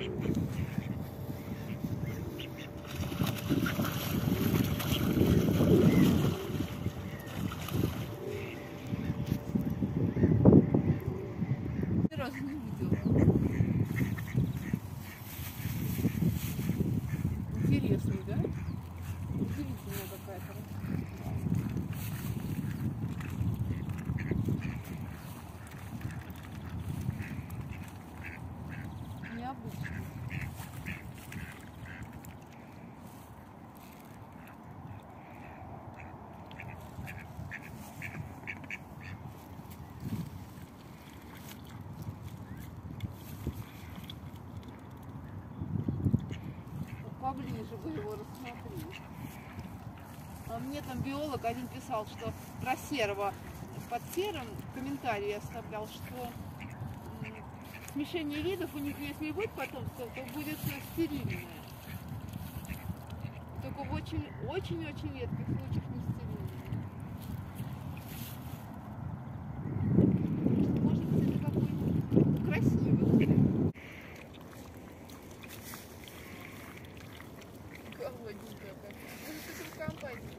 Интересный, да? Удивительная какая-то. Необычно. Поближе бы его рассмотрели. А мне там биолог один писал, что про серого под серым комментарий оставлял, что смешение видов у них, если и будет потомство, то будет стерильное. Только в очень-очень редких случаях не стерильное. Может быть, это какой-нибудь красивый. Голодненькая какая. Может, это в компании.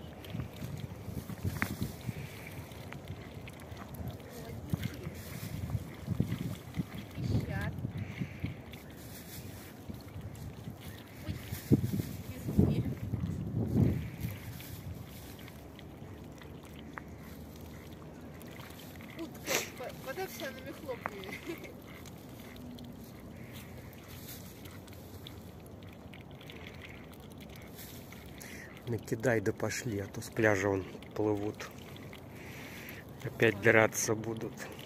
Пищат. Ой, извини. Утка под овсяными хлопьями. Накидай да пошли, а то с пляжа вон плывут. Опять драться будут.